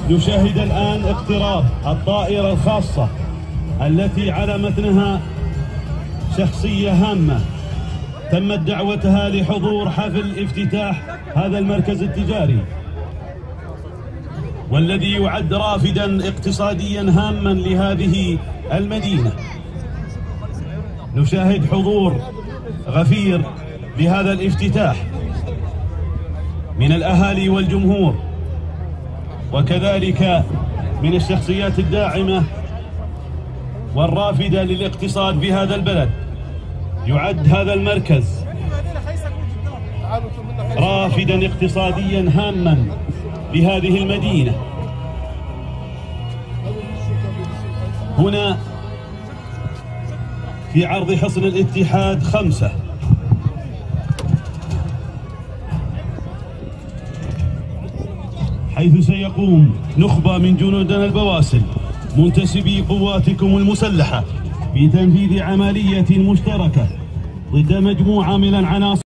نشاهد الآن اقتراب الطائرة الخاصة التي على متنها شخصية هامة تمت دعوتها لحضور حفل افتتاح هذا المركز التجاري، والذي يعد رافدا اقتصاديا هاما لهذه المدينة. نشاهد حضور غفير بهذا الافتتاح من الأهالي والجمهور، وكذلك من الشخصيات الداعمة والرافدة للاقتصاد بهذا البلد. يعد هذا المركز رافدا اقتصاديا هاما لهذه المدينة. هنا في عرض حصن الاتحاد 5، حيث سيقوم نخبة من جنودنا البواسل منتسبي قواتكم المسلحة بتنفيذ عملية مشتركة ضد مجموعة من العناصر